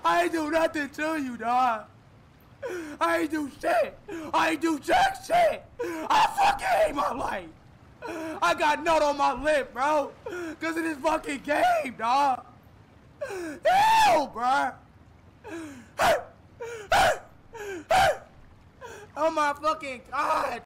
I ain't do nothing to you, dog. I ain't do shit. I ain't do jack shit. I fucking hate my life. I got nut on my lip, bro. Cause of this fucking game, dog. Ew, bro. Oh my fucking God,